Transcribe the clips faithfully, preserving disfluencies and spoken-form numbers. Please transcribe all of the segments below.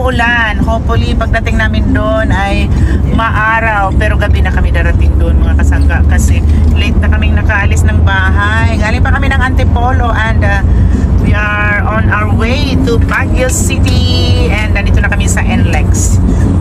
uulan. Hopefully, pagdating namin doon ay maaraw. Pero gabi na kami darating doon, mga kasangga. Kasi late na kaming nakaalis ng bahay. Galing pa kami ng Antipolo and uh, we are on our way to Baguio City. And nandito na kami sa N L E X.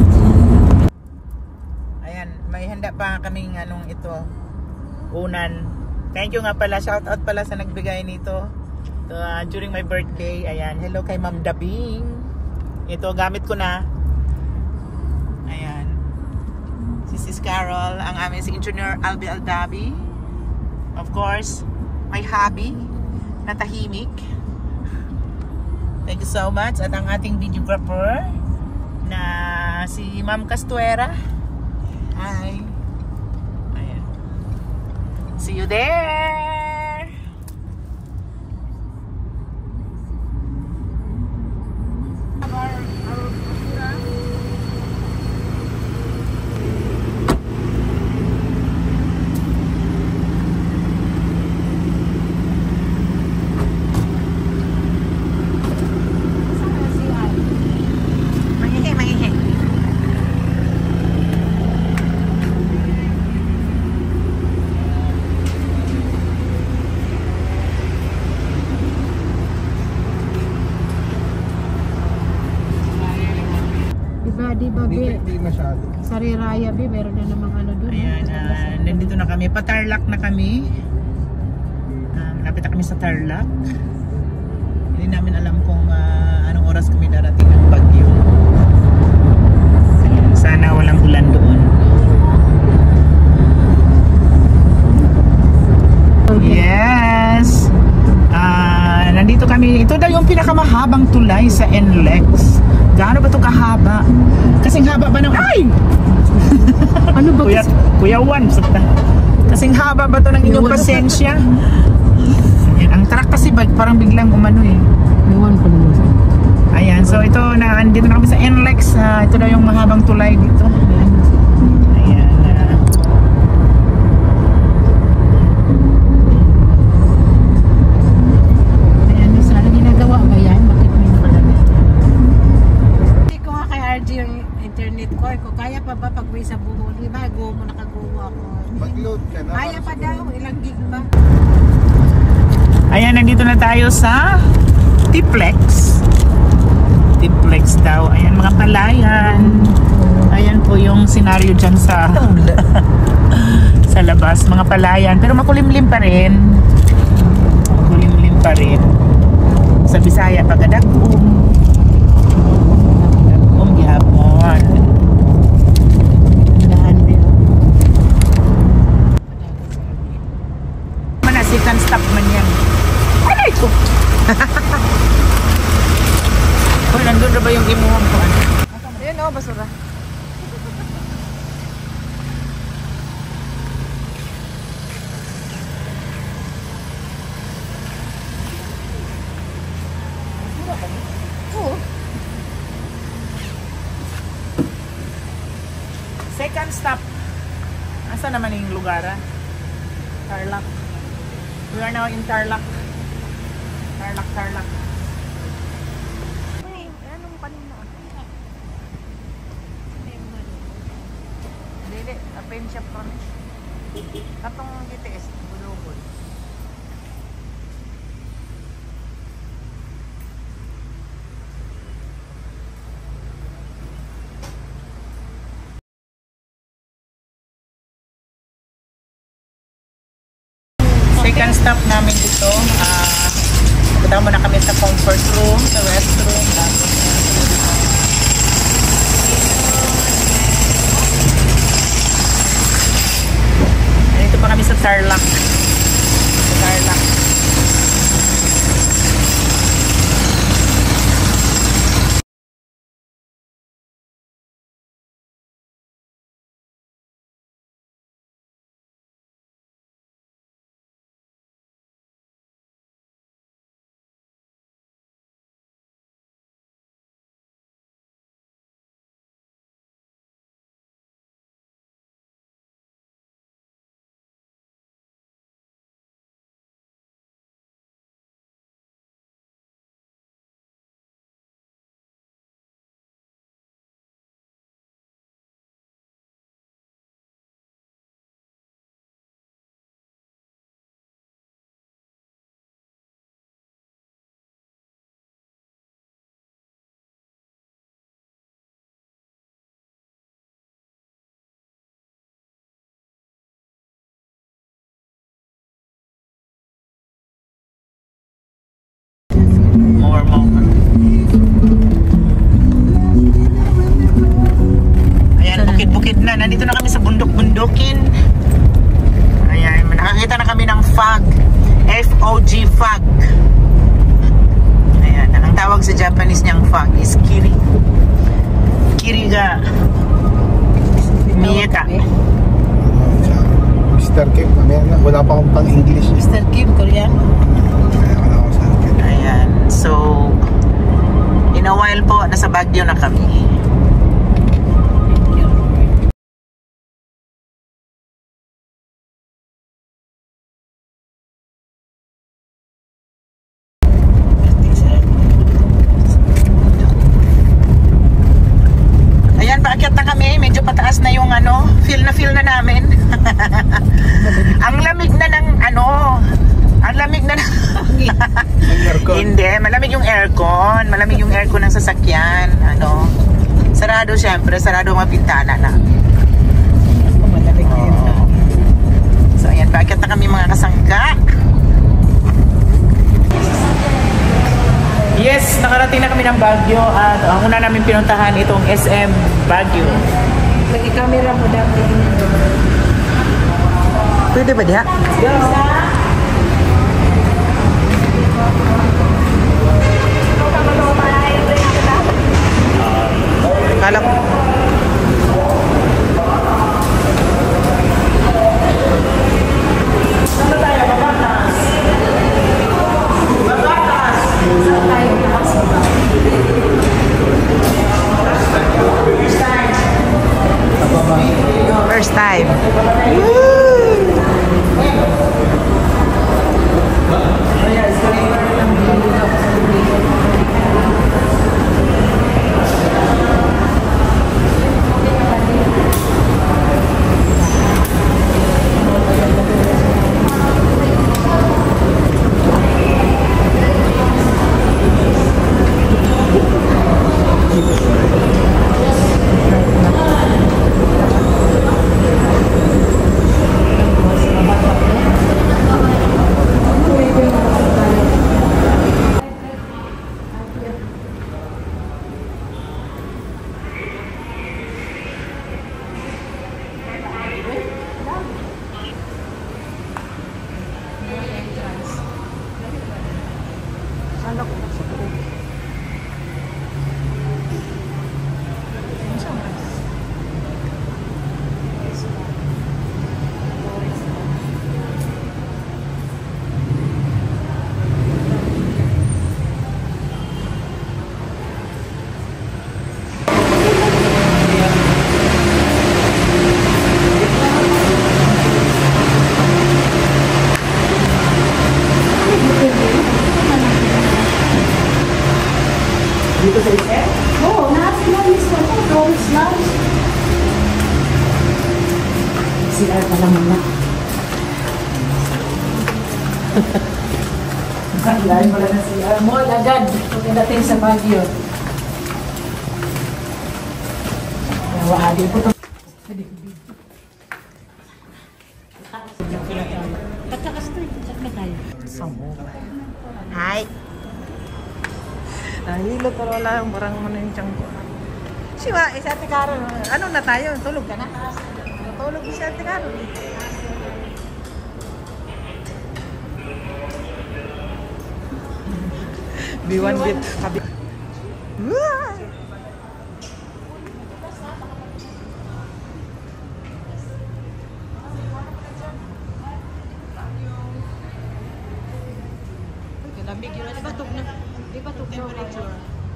Ayan, may handa pa kaming anong ito, unan. Thank you nga pala, shout out pala sa nagbigay nito. Uh, during my birthday. Ayan, hello kay Ma'am Dabing. Ito, gamit ko na. Ayan, si Sis Carol, ang aming si Engineer Albi Aldabi. Of course, my hubby na tahimik. Thank you so much. At ang ating videographer na si Ma'am Castuera. Hi. Ayan, see you there. Di ba, Bi? Hindi masyado. Sa Riraya, Bi, meron na namang ano doon. Ayan, uh, nandito na kami. Pa-Tarlac na kami. Um, napit na kami sa Tarlac. Hindi namin alam kung uh, anong oras kami darating ng Baguio. Ayan, sana walang ulan doon. Yes! Uh, nandito kami. Ito daw yung pinakamahabang tulay sa N L E X. Gaano ba ito kahaba? Kasing haba ba ng... Ay! Ano ba? Kuya, Kuya Juan, sakta. Kasing haba ba ito ng inyong pasensya? Ayan, ang truck kasi ba, parang biglang umano eh. Iwan ko naman. Ayan, so ito na, andito na kami sa N L E X. Uh, ito na yung mahabang tulay dito. Ayan. Ayan. Uh, Ayan, sana ginagawa ba yan? Bakit may nakalagay? Hindi ko nga kay R J yung internet ko. Kung kaya pa ba pag may sa buhol? Di ba? Go mo, nakaguho ako. Mag-load ka na. Kaya pa daw. Ilang gig ba? Ayan, nandito na tayo sa Tiplex. Tiplex daw. Ayan, mga palayan. Ayan po yung senaryo dyan sa sa labas, mga palayan. Pero makulimlim pa rin. Makulimlim pa rin. Sa Bisaya, Pagadagum. Pagadagum, gihapon. Dahan din. Manasikan stop man yan. Alay ko! Oh, nandun na ba yung imuhang ko? Ayan o, basura. Oo. Second stop. Asa naman yung lugar? Ah? Tarlac. We are now in Tarlac. Tarlac, Tarlac. Uy, anong kanina? Dili, apin siya from katong G T S, bulugod. Second stop namin dito. Ah, punta muna kami sa comfort room, sa restroom. Dito pa kami sa Tarlac. Sa Tarlac. bundok-bundukin. Ayan, nakakita na kami ng fog. F O G, fog. Ayan, ang tawag sa Japanese niyang fog is kiri. Kiri ga miyeta. Mister Kim, mamaya na. Wala pa akong pang-English. Mister Kim, Koreano. Kaya wala ako sa akin. Ayan, so in a while po, nasa Baguio na kami. Ayan, paakyat na kami. Medyo pataas na yung ano, feel na feel na namin. Ang lamig na ng ano, ang lamig na ng Aircon. Hindi, malamig yung aircon. Malamig yung aircon ng sasakyan. Ano, sarado syempre, sarado ang mga pintana na. Malamig na yun. Oo. So ayan, paakyat na kami mga kasangka. Yes, nakarating na kami ng Baguio at ang una namin pinuntahan itong S M Baguio. Lagi-camera mo dati. Pwede ba diha? Kala ko. Saan tayo? Babatas. Babatas. Saan tayo? First time. Dito sa S M? Oo, nasa lang mismo ko. Tourist lounge. C R pa lang na. Lahat pala na C R. Mall agad. Pagdating sa Baguio. Nawahali po ito. Patakas to eh. Check na tayo. Hi. Nahilo pero wala yung barang mo na yung tiyang ko. Siwa, eh, si Ate Carol, ano na tayo? Tulog ka na? Tulog si Ate Carol. B one bit. Sabi. Lamig yun. Di ba ito na? Di ba ito temperature?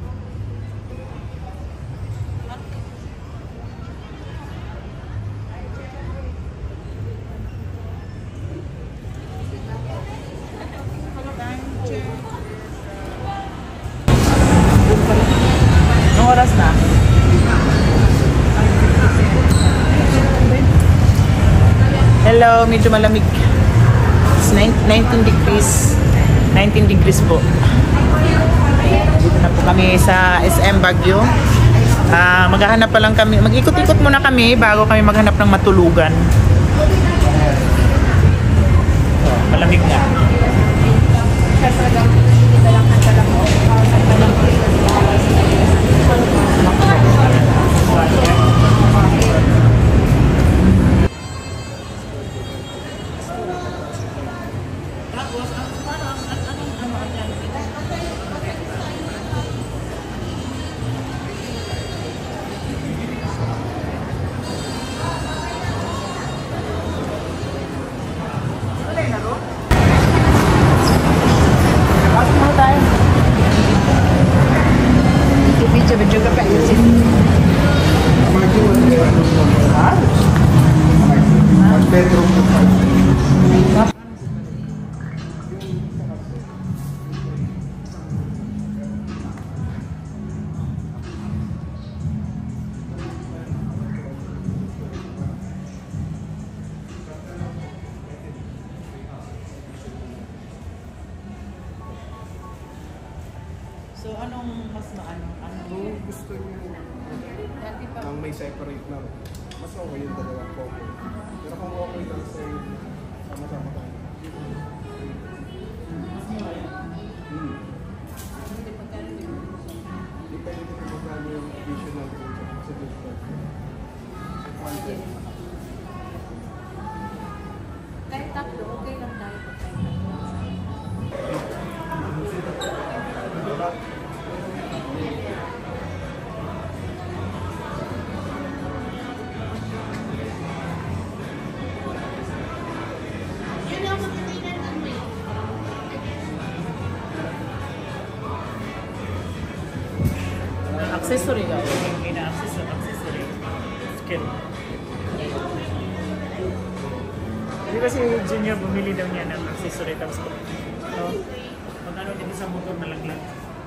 Anong oras na? Hello, medyo malamig. It's nineteen degrees. nineteen degrees po. Dito na po kami sa S M Baguio. Uh, maghahanap pa lang kami. Mag-ikot-ikot muna kami bago kami maghanap ng matulugan. Oh, malamig nga. gusto niyo ang may separate na, mas okay yung dalawang combo. Pero kung okay lang sa sama-sama tayo. Hmm. Depende kung magkano yung additional sa discount. Kahit tatlo, okay lang tayo. Accessory daw. Hindi na accessory. Accessory. Skill. Hindi ba si Junior bumili daw niya ng accessory tapos ko. So, pag ano din sa motor malaglag.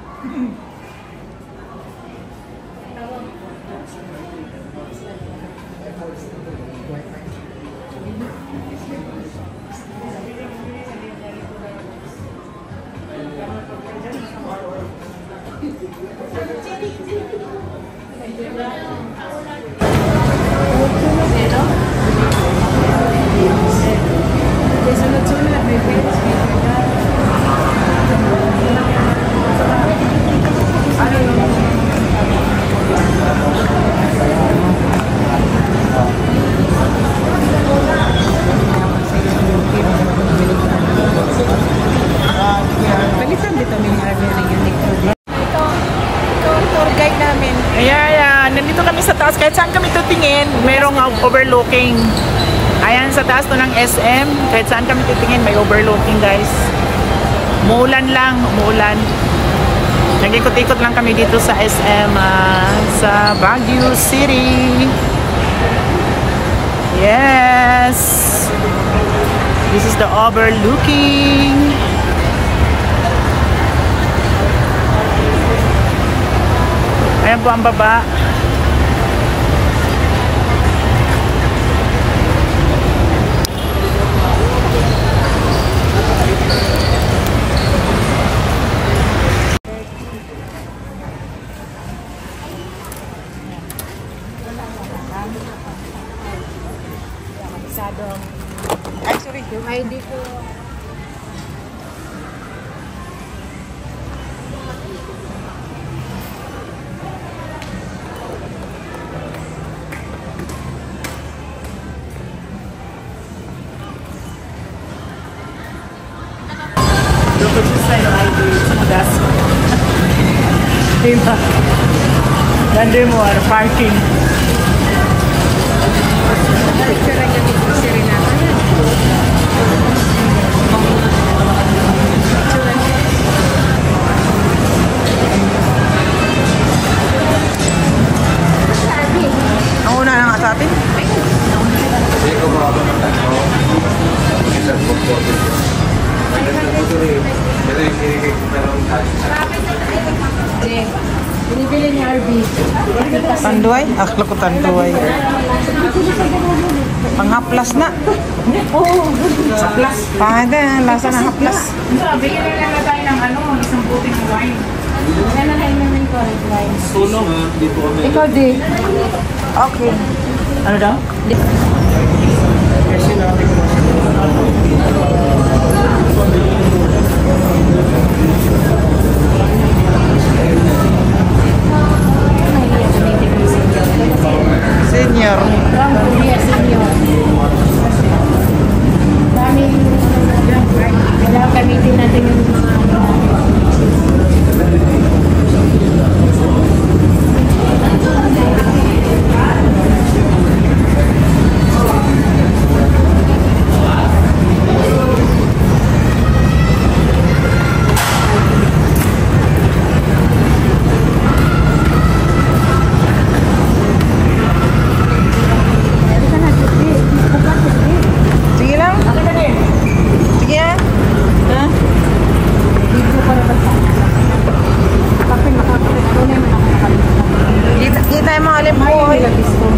Balitan dito may army na unique food. Ito, ito ang tour guide namin. Ayan, ayan. Nandito kami sa taas. Kahit saan kami tutingin, merong overlooking. Ayan, sa taas to ng S M. Kahit saan kami titingin, may overlooking, guys. Muulan lang, umuulan. Nag-ikot-ikot lang kami dito sa S M uh, sa Baguio City. Yes! This is the overlooking. Ayan po ang baba. Ay, sorry. Yung I D ko. Dapat yung sa yung I D sa magas. Diba? Ganda mo, ano, parking. Picture lang yung dito si Renata. Ang una na nga sa atin. Hindi ko makapag ng tanong. Isang pagpotin ko. Maganda ko ito rin. Pero yung sinigay ko na lang Jay, binibili ni R B. Tanduay? Akla ko tanduay. Panghaplas na. Oo. Haplas. Pangada, lasa na haplas. Bigyan na lang tayo ng ano, isang buting wine. Yan na kayo namin ko, red wine. Tulong ha, dito kami. Ikaw din. Okay. Ano daw? Kasi natin ko Senior. Ang kuya senior. Daming kailangan gamitin natin yung mga Sige lang. Sige ah. Ha? dito para basta. Kapag makakapit ko na yung nakakalimutan. Kita, kita yung mga May limboy. nilabis ko.